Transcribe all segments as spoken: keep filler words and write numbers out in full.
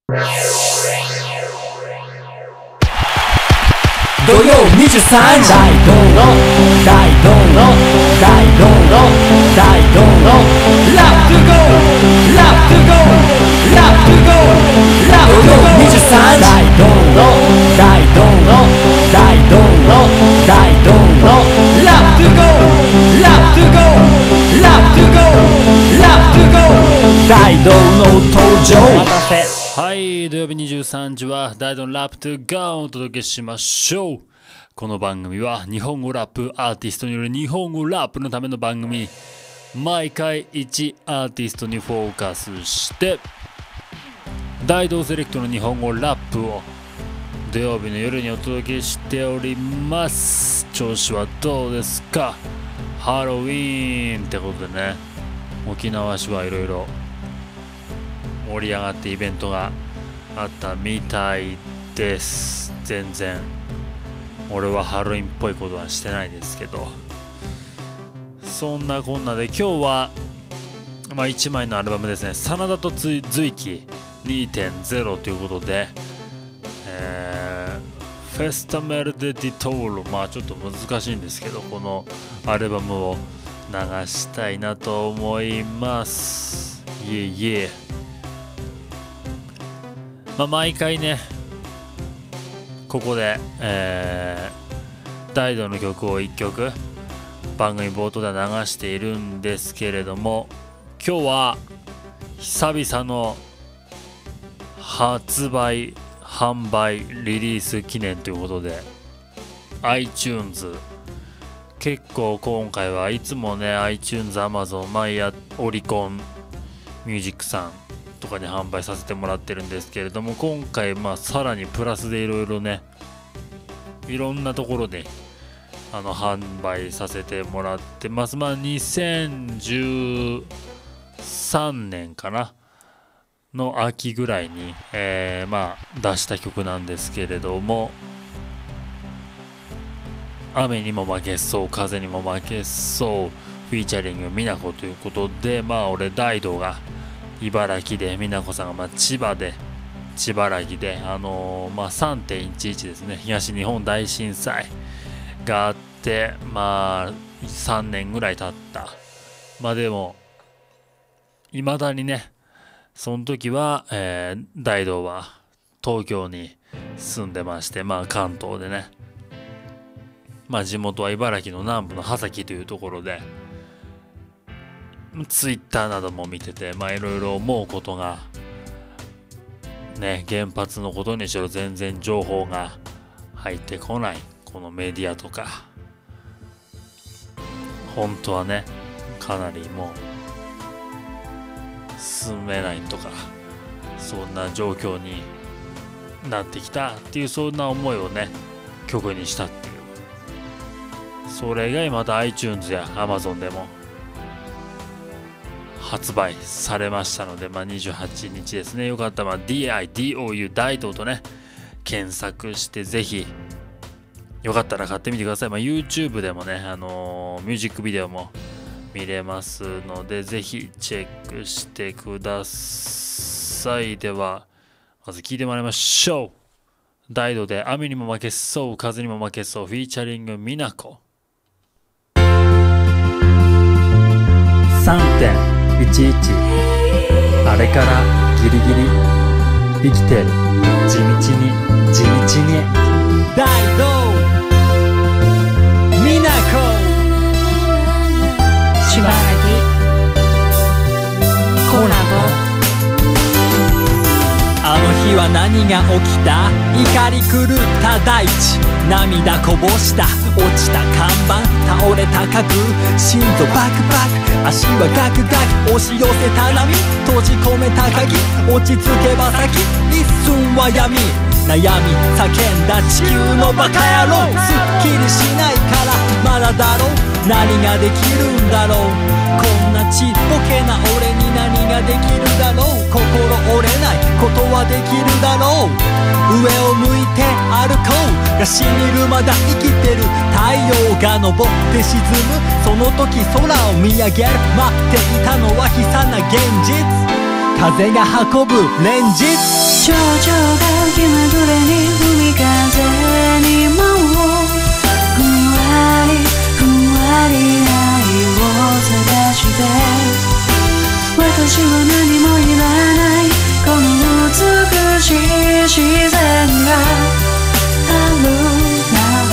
土曜にじゅうさんじ大道の大道の大道の大道のラップゴーラップゴーラップゴーラップゴー土曜にじゅうさんじ大道の大道の大道の大道のラップゴーラップゴーラップゴーラップゴー大道の登場。お待たせ。 はい、土曜日にじゅうさんじは大道のラップトゥゴーをお届けしましょう。この番組は日本語ラップアーティストによる日本語ラップのための番組。毎回いちアーティストにフォーカスして大道セレクトの日本語ラップを土曜日の夜にお届けしております。調子はどうですか？ハロウィーンってことでね、沖縄市はいろいろ盛り上がってイベントがあったみたいです。全然俺はハロウィンっぽいことはしてないですけど、そんなこんなで今日は、まあ、いちまいのアルバムですね。真田と随記 にてんゼロ ということで、えー、フェスタメルデ・ディトール、まあちょっと難しいんですけど、このアルバムを流したいなと思います。いえいえ、まあ、毎回ねここで、えー、大道の曲をいっきょく番組冒頭で流しているんですけれども、今日は久々の発売販売リリース記念ということで iTunes 結構今回はいつもね iTunes、Amazon、マイヤ、オリコンミュージックさんとかに販売させてもらってるんですけれども、今回まあさらにプラスでいろいろねいろんなところであの販売させてもらってます。まあにせんじゅうさんねんかなの秋ぐらいに、えー、まあ出した曲なんですけれども、雨にも負けそう風にも負けそうフィーチャリングみなこということで、まあ俺大道が茨城で、美奈子さんがまあ千葉で、千葉城で、あのー、まあ さんてんいちいち ですね、東日本大震災があって、まあさんねんぐらい経った。まあでも、いまだにね、その時は、えー、大道は東京に住んでまして、まあ関東でね、まあ地元は茨城の南部の波崎というところで、ツイッターなども見てて、まあいろいろ思うことがね、原発のことにしろ全然情報が入ってこないこのメディアとか、本当はねかなりもう進めないとか、そんな状況になってきたっていう、そんな思いをね曲にしたっていう。それ以外また iTunes や Amazon でも発売されましたので、まあ、にじゅうはちにちですね。よかったら、まあ、ディーアイディーオーユー 大道とね検索してぜひよかったら買ってみてください。まあ、YouTube でもね、あのー、ミュージックビデオも見れますのでぜひチェックしてください。ではまず聴いてもらいましょう。大道で雨にも負けそう風にも負けそうフィーチャリングみなこ。 さんてんいちいち あれからギリギリ生きてる地道に地道に大道みなこしばらきコラボ。あの日は何が起きた？怒り狂った大地、涙こぼした落ちた看板、倒れた家具、心臓バクバク、足はガクガク、押し寄せた波、閉じ込めた鍵、落ち着けば先、一寸は闇、悩み叫んだ地球のバカ野郎、すっきりしないからまだだろう、何ができるんだろう、こんなちっぽけな俺に何ができるだろう、心折れないことはできるだろう、上を向いて歩こう、がしみるまだ生きてる、太陽が昇って沈むその時空を見上げる、待っていたのは悲惨な現実、風が運ぶ連日、 情緒が気まぐれに海風に舞うふんわりふんわり愛を探して私は何もいらないこの美しい自然があるな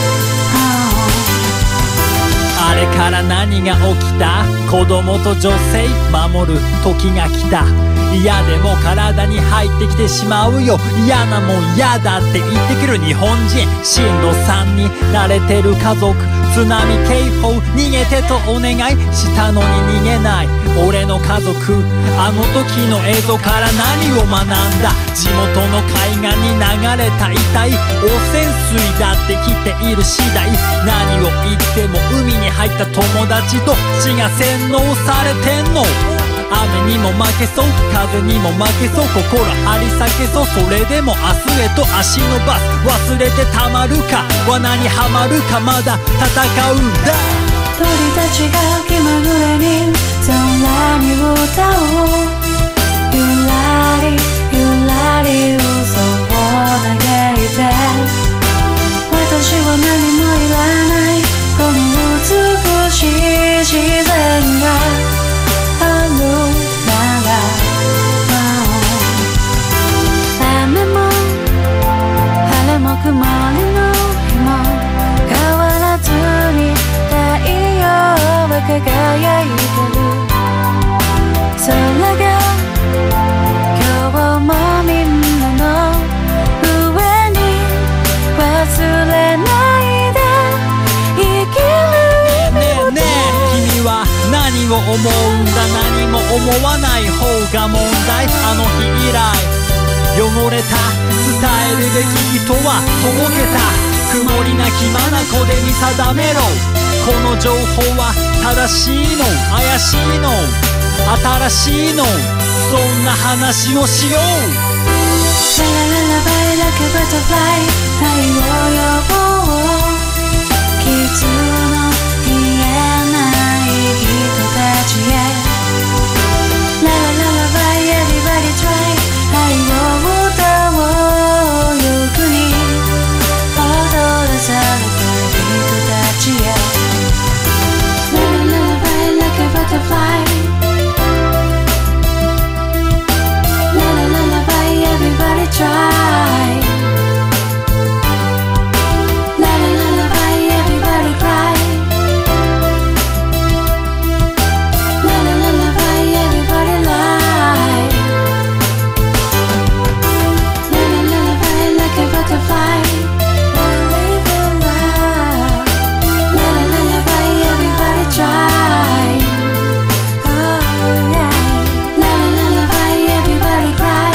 らあれから何が起きた子供と女性守る時が来た嫌でも体に入ってきてしまうよ嫌なもん嫌だって言ってくる日本人震度さんに慣れてる家族津波警報逃げてとお願いしたのに逃げない俺の家族あの時の映像から何を学んだ地元の海岸に流れた遺体汚染水だって来ている次第何を言っても海に入った友達と血が洗脳されてんの雨にも負けそう風にも負けそう心張り裂けそうそれでも明日へと足伸ばす忘れてたまるか罠にはまるかまだ戦うんだ鳥たちが気まぐれに空に歌うゆらりゆらり嘘を嘆いて私は何もいらないこの美しい自然があるなら雨も晴れも曇りの日も変わらずに太陽は輝いてる空が今日もみんなの上に忘れないで生きるねえねえ君は何を思うんだ何も思わない方が問題あの日以来汚れた伝えるべき人はとぼけた曇りなき眼で見定めろこの情報は正しいの怪しいの新しいのそんな話をしようララララバイ like a butterfly 愛を呼ぼう傷の癒えない人たちへララララバイ everybody try 愛を歌おうゆっくり踊らされた人たちへララララバイ like a butterfly Everybody try La la la la bye everybody cry La la la la bye everybody lie La la la la bye like a butterfly Live your life La la la la bye everybody try Oh yeah La la la la bye everybody cry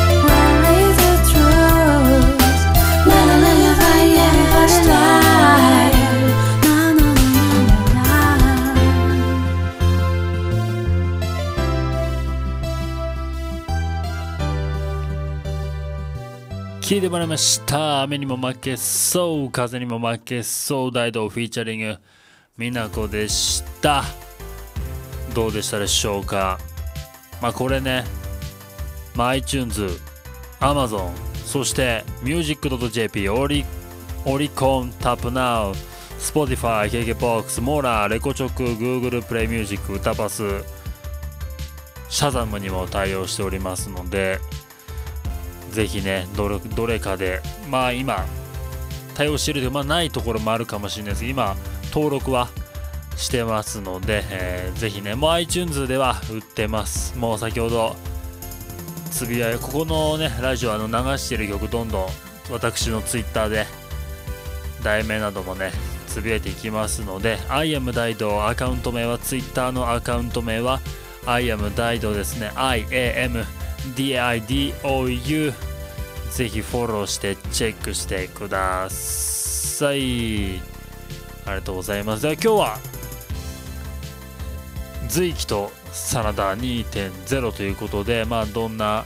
聞いてもらいました雨にも負けそう風にも負けそう大道フィーチャリングみなこでしたどうでしたでしょうかまあこれね、まあ、iTunes、Amazon そして ミュージックドットジェーピー オリオリコンタップナウ Spotify、ケーケーボックス、モーラー、レコチョク、Google プレイミュージック、歌パスシャザムにも対応しておりますのでぜひね どれ、どれかでまあ今対応しているというまあないところもあるかもしれないですけど今登録はしてますので、えー、ぜひねもう iTunes では売ってますもう先ほどつぶやいここのねラジオあの流している曲どんどん私の Twitter で題名などもねつぶやいていきますので I am Daido アカウント名は Twitter のアカウント名は I am Daido ですね アイエーエムディーアイディーオーユー ぜひフォローしてチェックしてくださいありがとうございますでは今日は随記と真田 にてんゼロ ということでまあどんな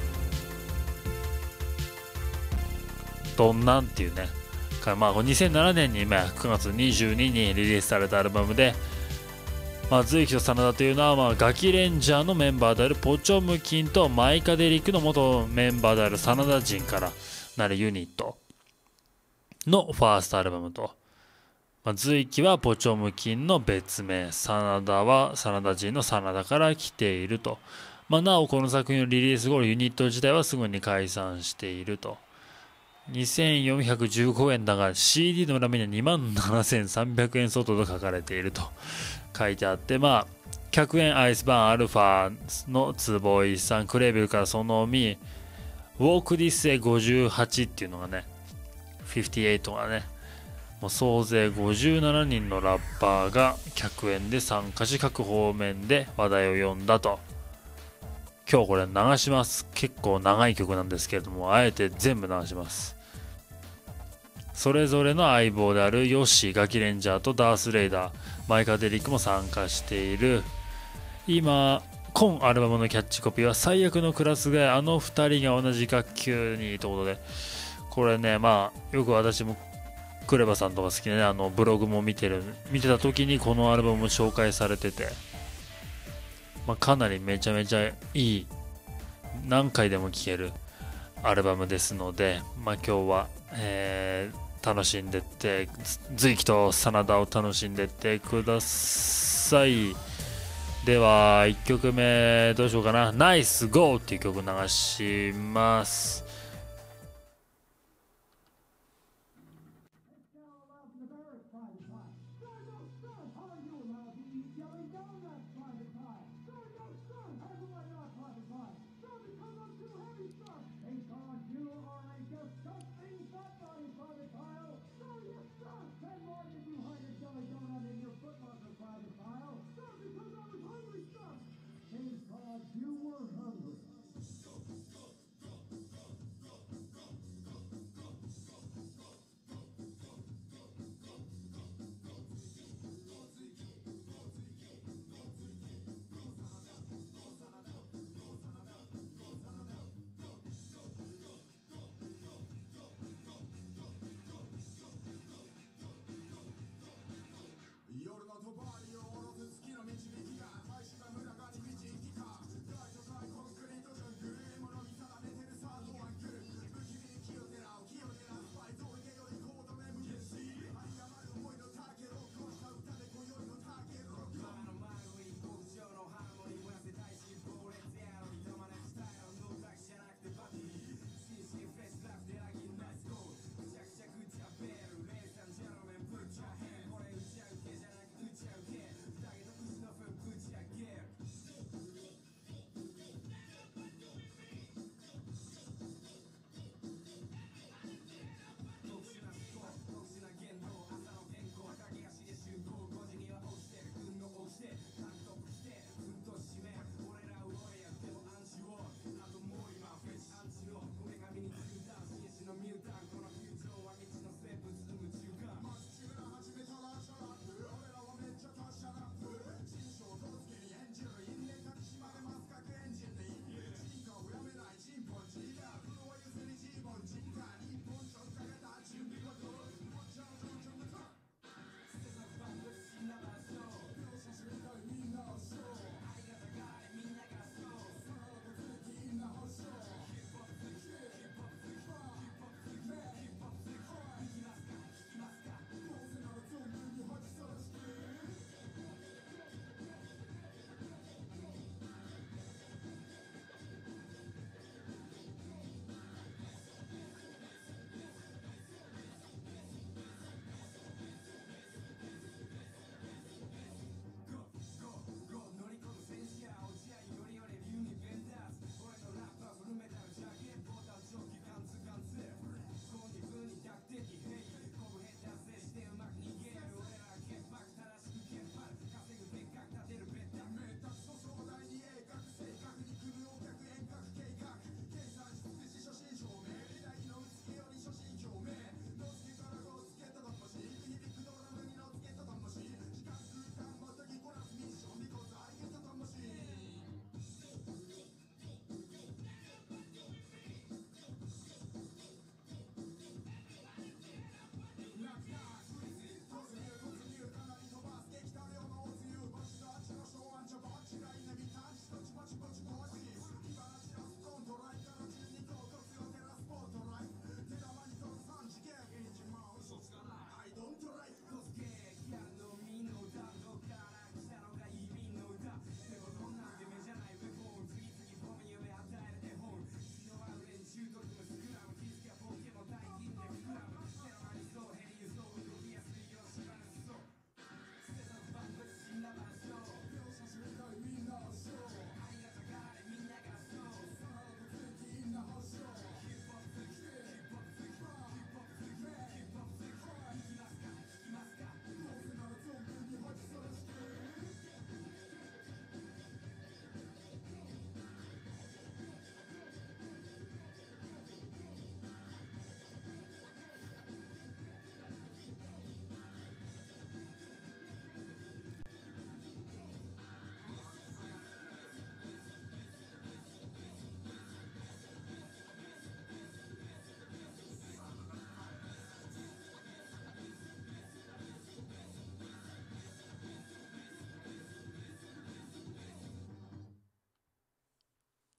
どんなんっていうねまあにせんななねんに今くがつにじゅうににちにリリースされたアルバムでまあ、随記と真田というのは、まあ、ガキレンジャーのメンバーであるポチョムキンとマイカデリックの元メンバーである真田人からなるユニットのファーストアルバムと、まあ、随記はポチョムキンの別名、真田は真田人の真田から来ていると。まあ、なおこの作品のリリース後、ユニット自体はすぐに解散していると。にせんよんひゃくじゅうごえんだが シーディー の裏面にはにまんななせんさんびゃくえん相当と書かれていると書いてあって、まあひゃくえんアイスバーンアルファの坪井さん、クレーベルからそのみ、ウォークディスエごじゅうはちっていうのがね、ごじゅうはちがね、もう総勢ごじゅうななにんのラッパーがひゃくえんで参加し、各方面で話題を呼んだと。今日これ流します。結構長い曲なんですけれども、あえて全部流します。それぞれの相棒であるヨッシー、ガキレンジャーとダースレイダー、マイカ・デリックも参加している。今、今アルバムのキャッチコピーは最悪のクラスがあのふたりが同じ学級にということで、これね、まあよく私もクレバさんとか好きでね、あのブログも見てる見てた時にこのアルバムも紹介されてて、まあ、かなりめちゃめちゃいい、何回でも聴けるアルバムですので、まあ、今日は、えー楽しんでって随記と真田を楽しんでってください。ではいっきょくめどうしようかな。ナイスゴーっていう曲流します。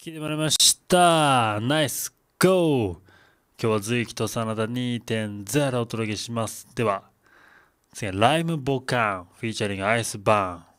聞いてもらいました。ナイスゴー。今日は随気と真田 にてんゼロ をお届けします。では次はライムボカンフィーチャリングアイスバーン。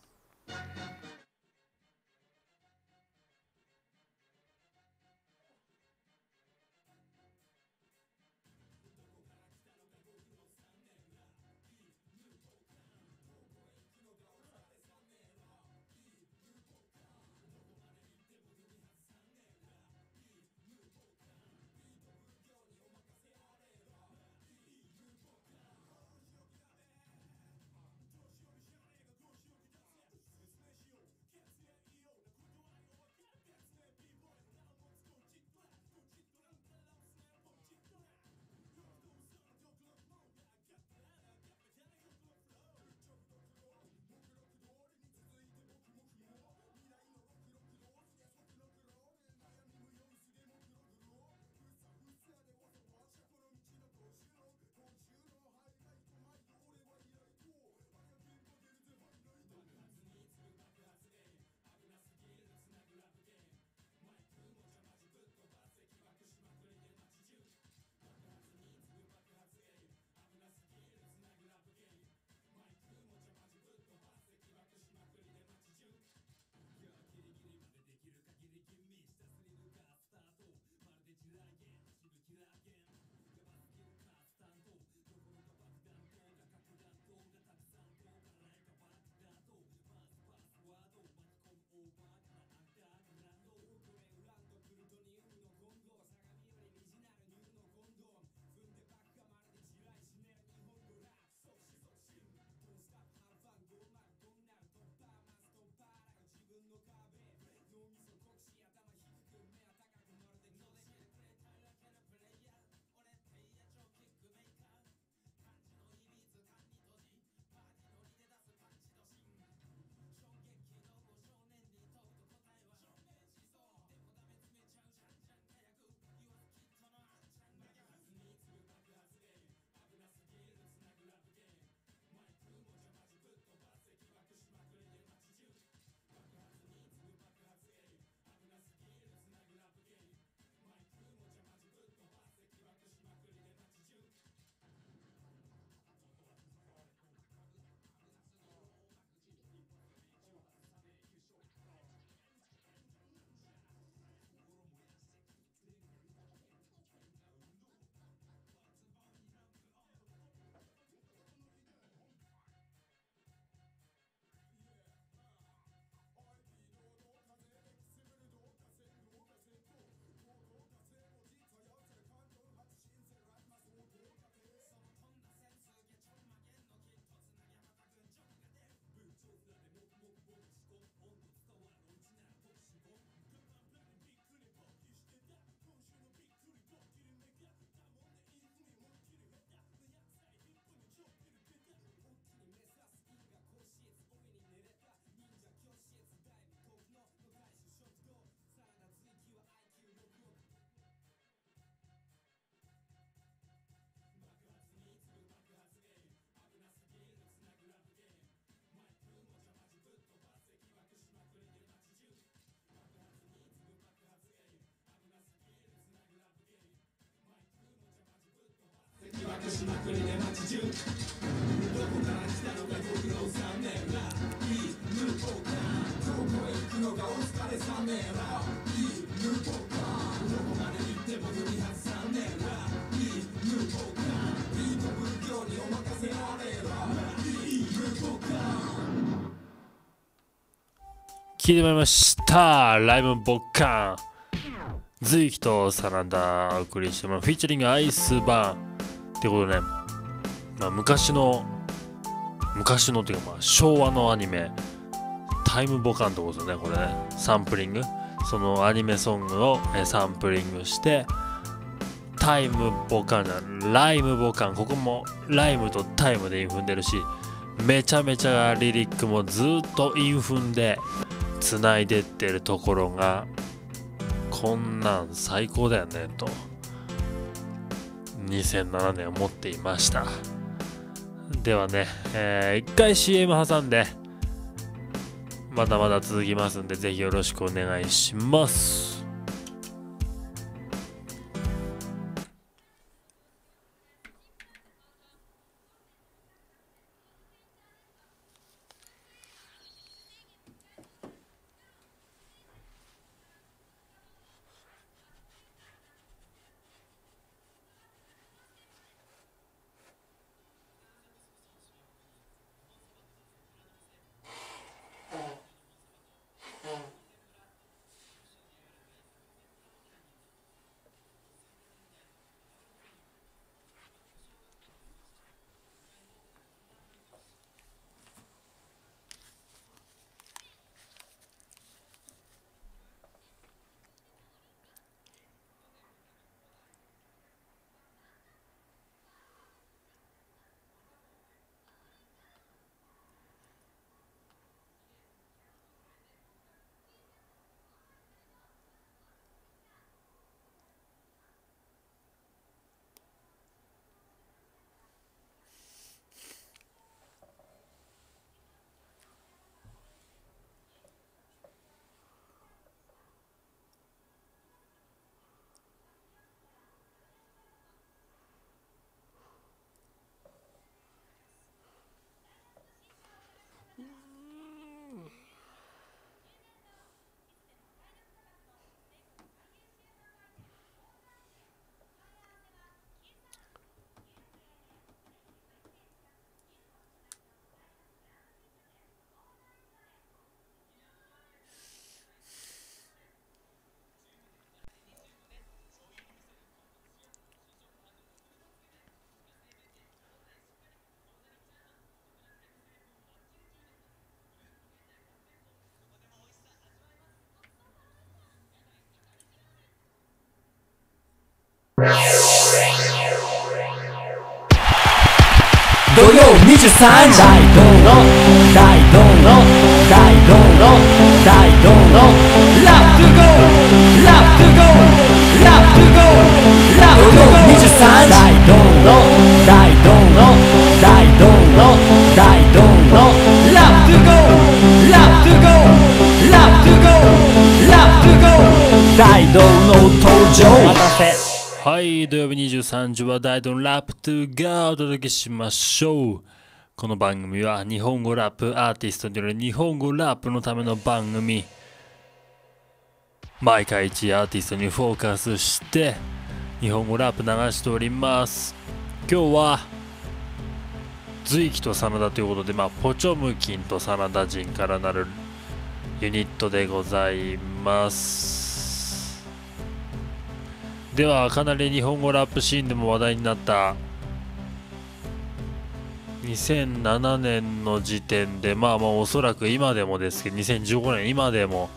聞いてまいりました。ライムボカン随気と真田お送りしてます。フィーチャリングアイスバーンってことでね、まあ、昔の昔のっていうかまあ昭和のアニメタイムボカンってことですよね。これねサンプリング、そのアニメソングをサンプリングしてタイムボカンじゃライムボカン、ここもライムとタイムで韻踏んでるし、めちゃめちゃリリックもずっと韻踏んでつないでってるところがこんなん最高だよねとにせんななねん思っていました。ではね、えー、一回 シーエム 挟んでまだまだ続きますんでぜひよろしくお願いします。 土曜にじゅうさんじ大道の大道の大道の大道のラップゴーラップゴーラップゴーラップゴー土曜にじゅうさんじ大道の大道の大道の大道のラップゴーラップゴーラップゴーラップゴー大道の登場待たせはい、土曜日にじゅうさんじは大道のラップトゥガーをお届けしましょう。この番組は日本語ラップアーティストによる日本語ラップのための番組。毎回一アーティストにフォーカスして日本語ラップ流しております。今日は随記と真田ということで、まあ、ポチョムキンと真田人からなるユニットでございます。では、かなり日本語ラップシーンでも話題になったにせんななねんの時点で、まあまあおそらく今でもですけど、にせんじゅうごねん今でも、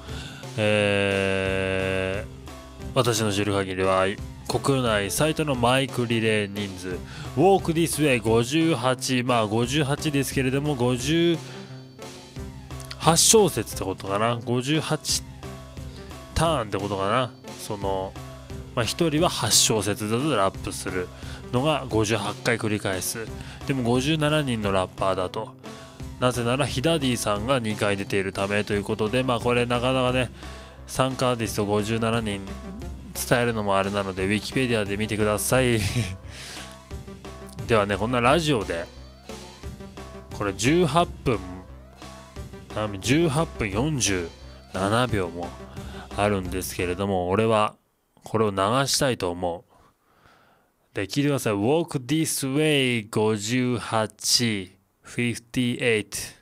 えー、私の知る限りは国内最多のマイクリレー人数 Walk This Way ごじゅうはち、まあごじゅうはちですけれどもごじゅうはち小節ってことかな、ごじゅうはちターンってことかな。そのまあ、ひとりははち小節ずつラップするのがごじゅうはちかい繰り返す。でもごじゅうななにんのラッパーだと。なぜならヒダディさんがにかい出ているためということで、まあこれなかなかね、参加アーティストごじゅうななにん伝えるのもあれなので、ウィキペディアで見てください。ではね、こんなラジオで、これじゅうはっぷん、じゅうはっぷんよんじゅうななびょうもあるんですけれども、俺はこれを流したいと思う。で、聞いてください。Walk This Way ごじゅうはち、ごじゅうはち。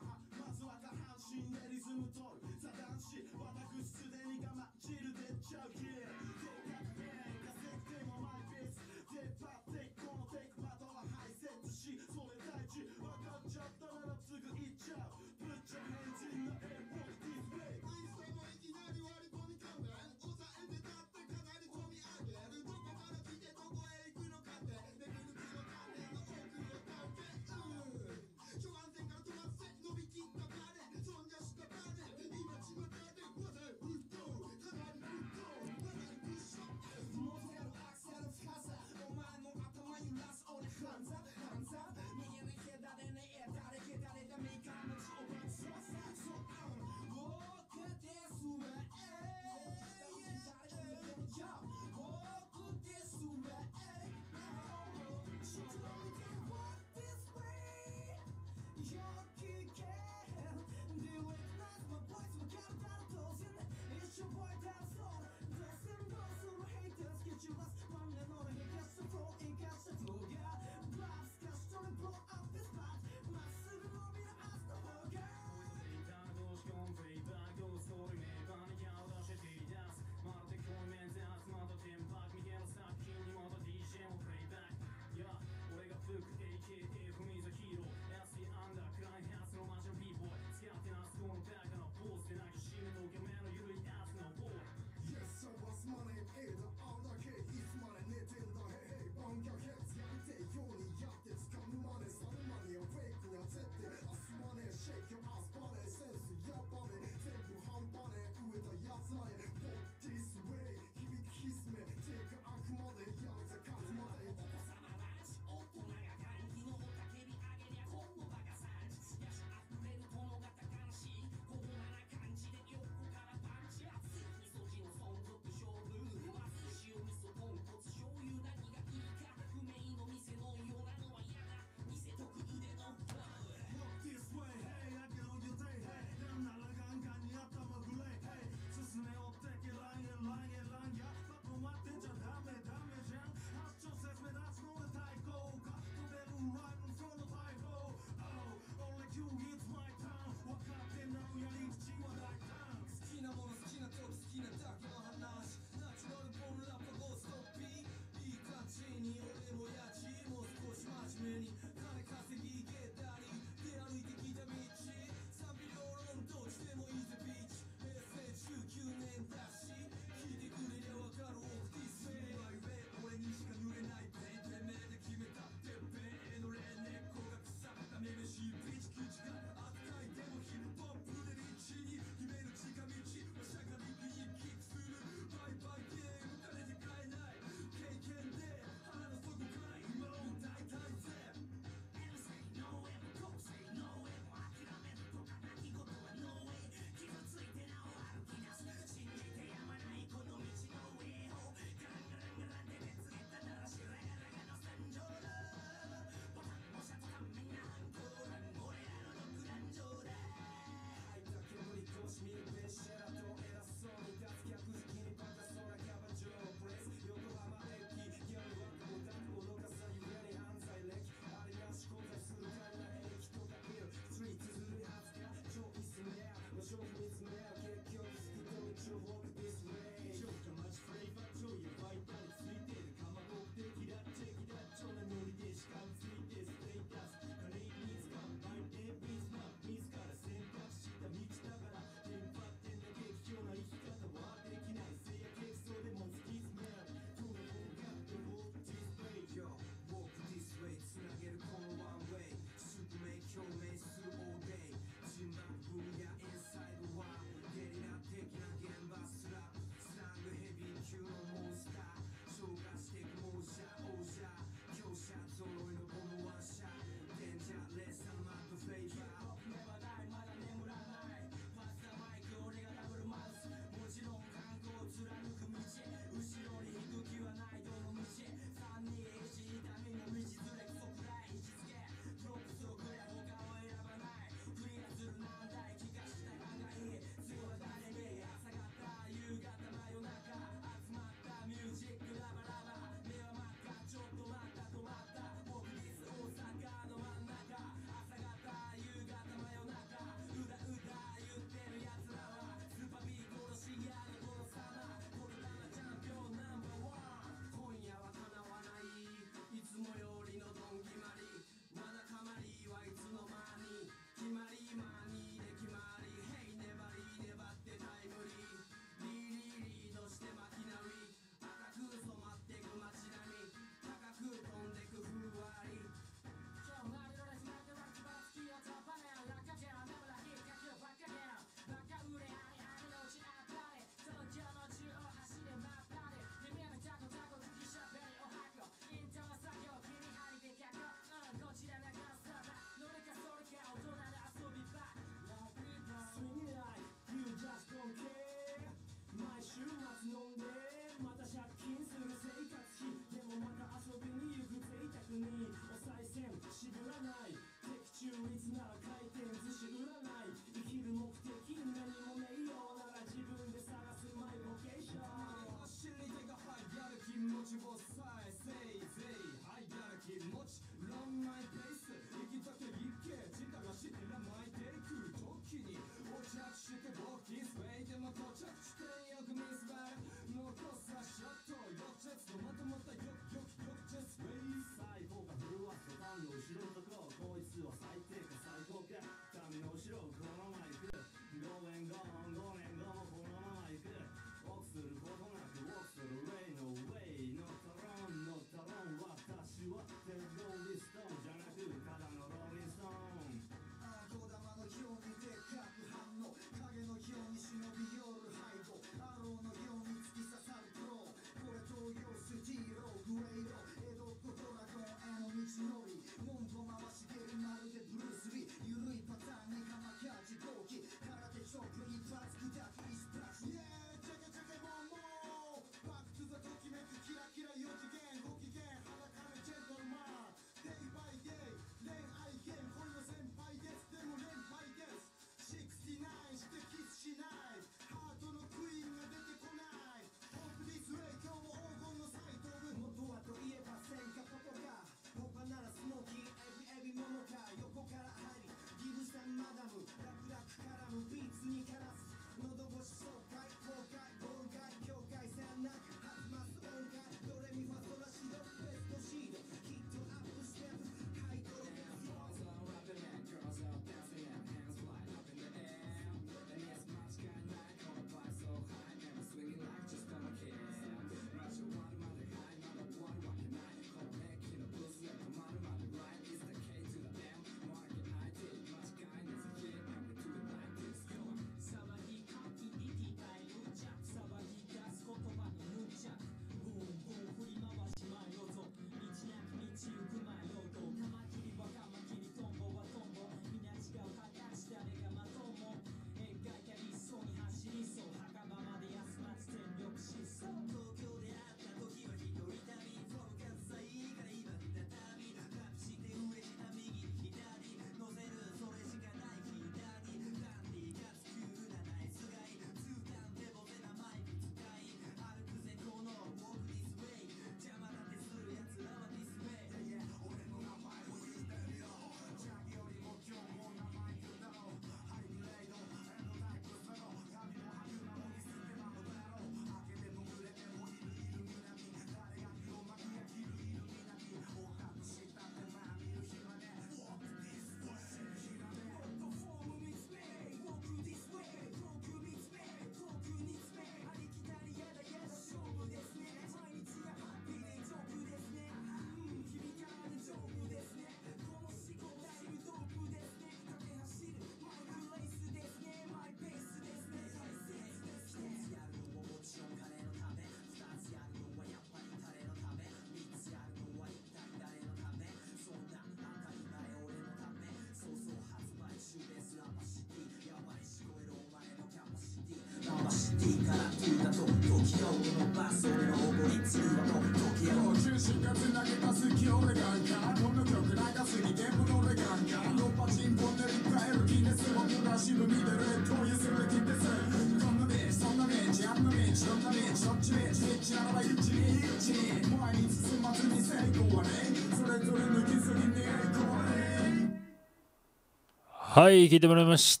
はい、聞いてもらいました。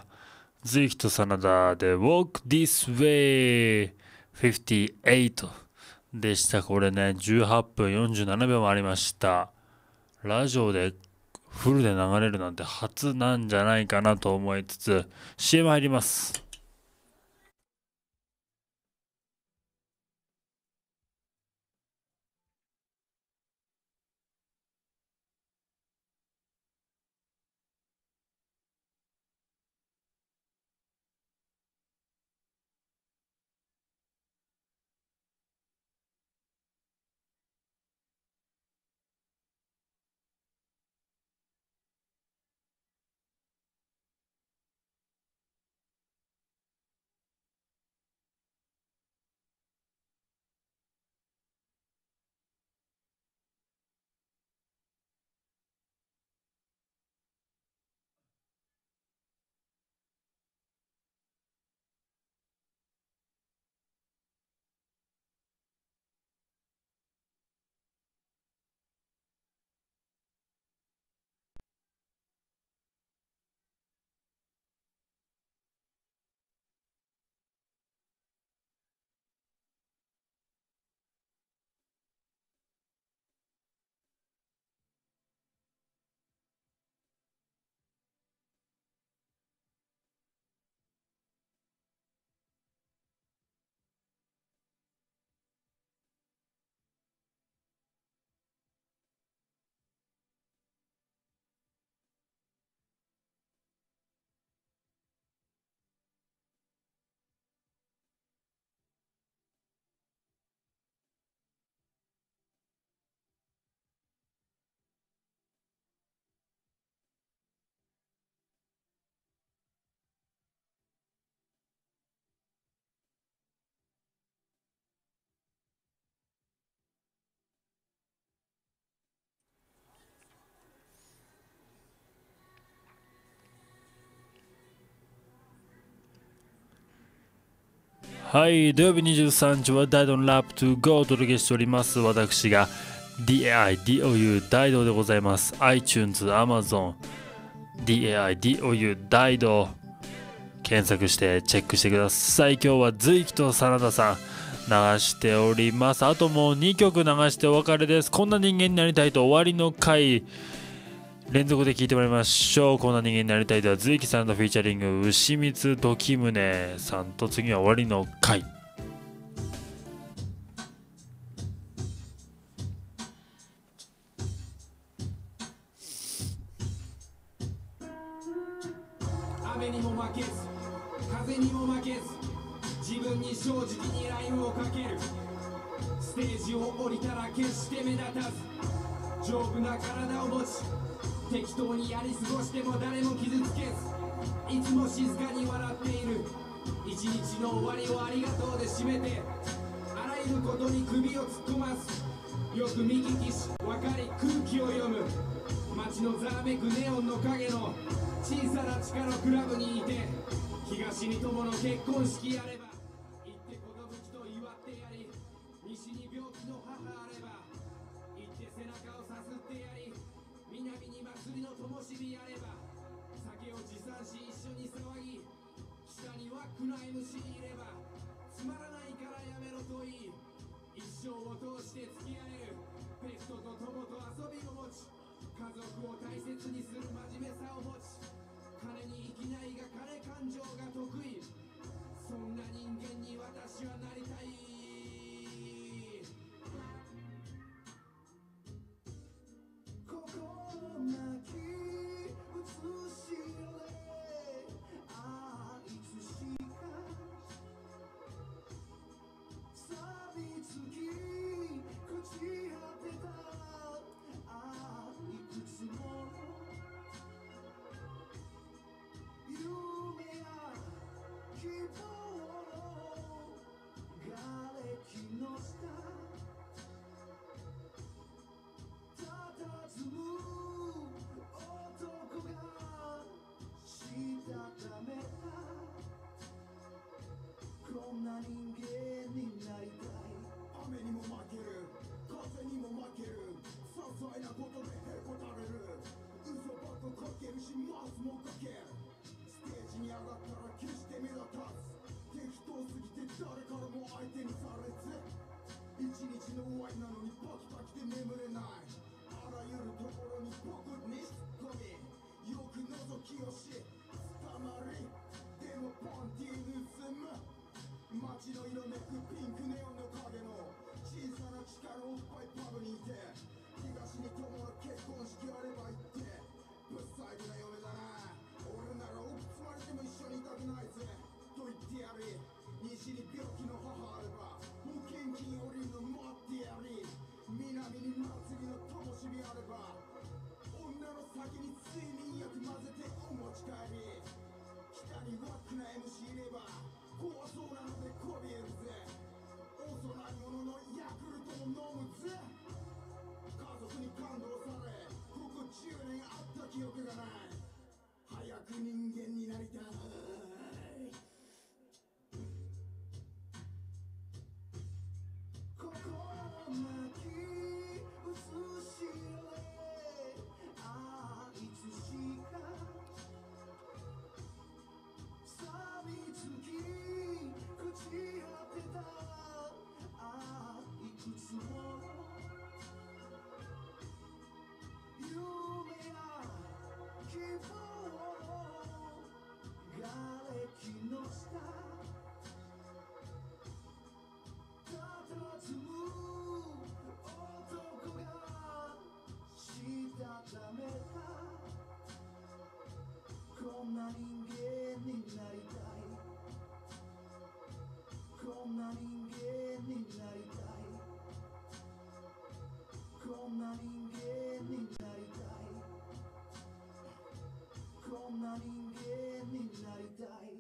ズイキと真田で Walk This Way フィフティエイトでした。これね、じゅうはっぷんよんじゅうななびょうもありました。ラジオでフルで流れるなんて初なんじゃないかなと思いつつ シーエム 入ります。はい、土曜日にじゅうさんにちはダイドンラップトゥゴーをお届けしております。私が ディーエーアイディーオーユー ダイドでございます。 iTunes、Amazon、ディーエーアイディーオーユー ダイド検索してチェックしてください。今日はズイキと真田さん流しております。あともうにきょく流してお別れです。こんな人間になりたいと終わりの回連続で聞いてもらいましょう。こんな人間になりたいではズイキさんとフィーチャリング牛光時宗さんと次は終わりの回。 雨にも負けず風にも負けず自分に正直にラインをかける。ステージを降りたら決して目立たず丈夫な体を持ち適当にやり過ごしても誰も傷つけずいつも静かに笑っている。一日の終わりをありがとうで締めてあらゆることに首を突っ込ますよく見聞きし分かり空気を読む街のざわめくネオンの影の小さな地下のクラブにいて東に友の結婚式やれば行って寿と祝ってやり西に病気の母あれば行って背中をさすってやり南に祭りの灯火やれば酒を持参し一緒に騒ぎ下にはクナイムシいればつまらないからやめろといい一生を通して付き合えるペットと友と遊びを持ち家族を大切にする真面目さを持ち金に生きないが金感情が得意そんな人間に私はなりたい心なき写しれあいつしか錆びつき朽ち果てたあいくつもちの終わりなのにパキパキで眠れない。あらゆるところにポコに突っ込み、よく覗きをし、たまりでもパンティー盗む。街の色めくピンクネオンの影の小さな地下のおっぱいパブにいて、東に友の結婚式あれば行って、ぶっさいな嫁だな。俺なら奥つまりでも一緒にいたくないぜと言ってやり、西に病気の母あれば保険金降りるの待ってやり、南に祭りの灯火あれば女の先に睡眠薬混ぜてお持ち帰り、北にワックな エムシー いれば怖そうなのでこびえるぜ。幼い者のヤクルトを飲むぜ。家族に感動されここじゅうねんあった記憶がない。早く人間になりたい。心なき映しれ、ああいつしか錆びつき朽ち果てた。ああいくつもの夢や希望、瓦礫の下佇む男がしたためた。こんな人間になりたい。こんな人間になりたい。こんな人間になりたい。こんな人間になりたい。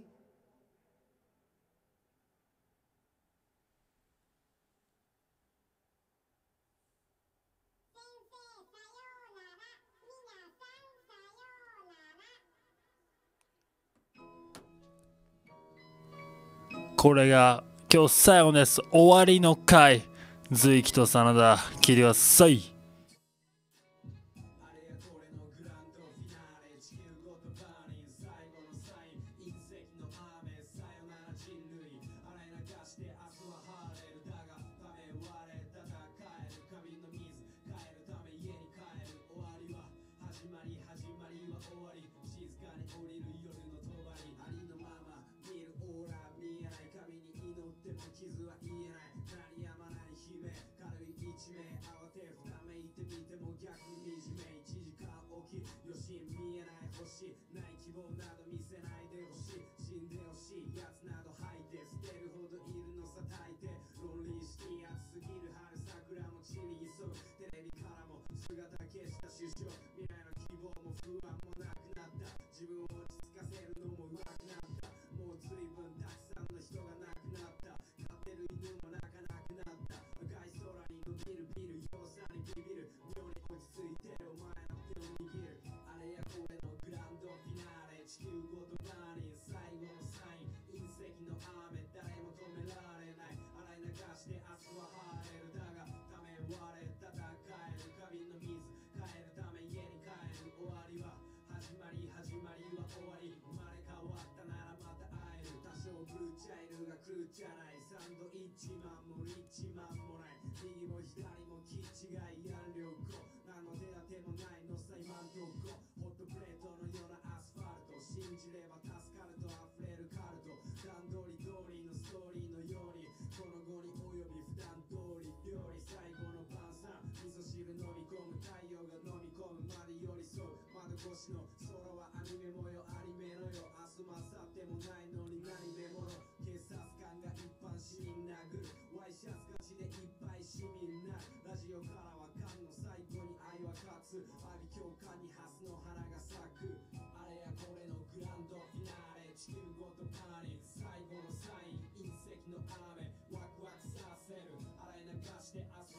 これが今日最後です。終わりの回。随気と真田聞いてください。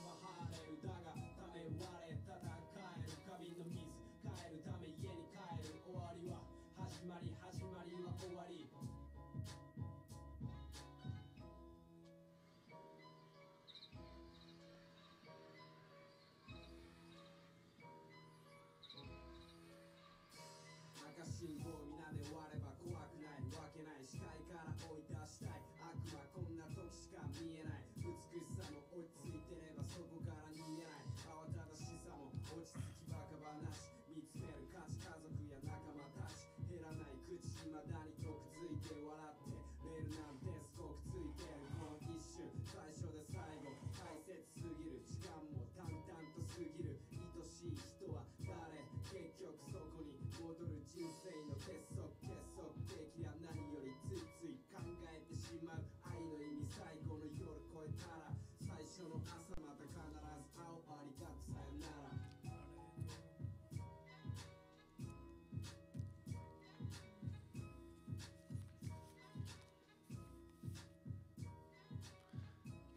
帰るため家に帰る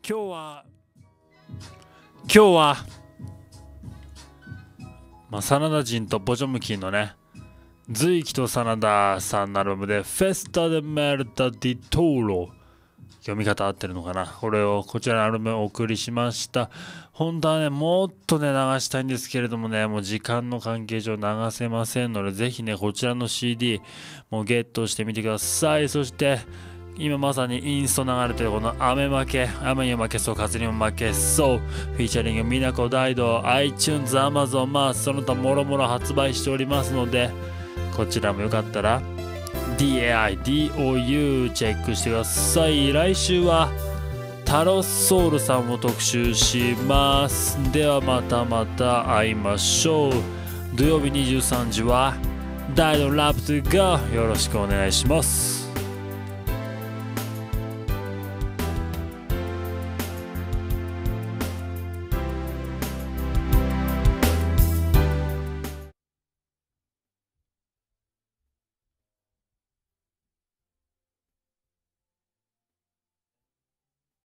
今日は今日はまあ真田人とポジョムキンのね随記と真田さんのアルバムでフェスタでメルタディトーロ、読み方合ってるのかな、これをこちらのアルバムをお送りしました。本当はねもっとね流したいんですけれどもね、もう時間の関係上流せませんので、ぜひねこちらの シーディー もゲットしてみてください。そして今まさにインスト流れてるこの雨負け、雨にも負けそう、風にも負けそう、フィーチャリングみなこ大道、iTunes、Amazon、まあその他もろもろ発売しておりますので、こちらもよかったら ディーエーアイディーオーユー チェックしてください。来週はタロソウルさんを特集します。ではまたまた会いましょう。土曜日にじゅうさんじは大のラップトゥゴーよろしくお願いします。